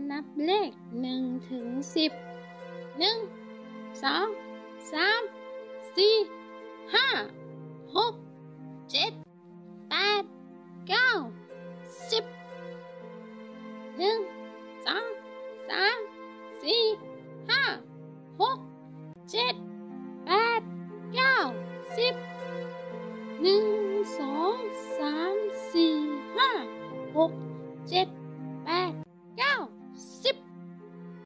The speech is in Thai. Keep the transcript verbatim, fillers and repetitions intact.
นับเลขหนึ่งถึงสิบหนึ่งสองสามสี่ห้าหกเจ็ดแปดเก้าสิบหนึ่งสองสามสี่ห้าหกเจ็ดแปดเก้าสิบหนึ่งสองสามสี่ห้าหกเจ็ด